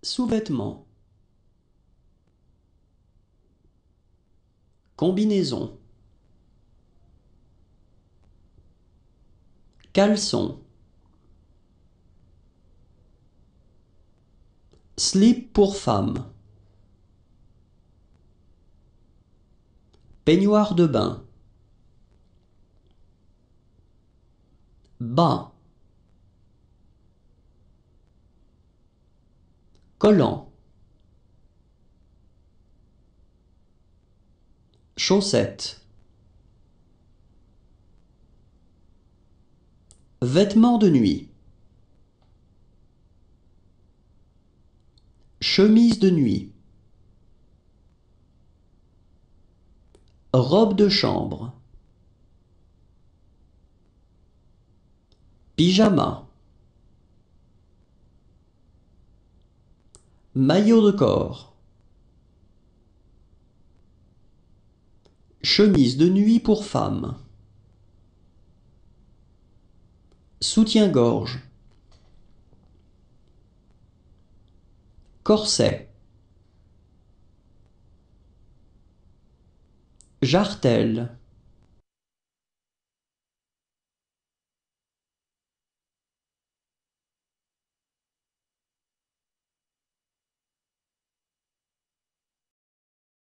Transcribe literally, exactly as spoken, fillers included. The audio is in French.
Sous-vêtements. Combinaison. Caleçon. Slip pour femme. Peignoir de bain. Bas. Collant. Chaussettes. Vêtements de nuit. Chemise de nuit. Robe de chambre. Pyjama. Maillot de corps. Chemise de nuit pour femme. Soutien-gorge. Corset. Jarretière.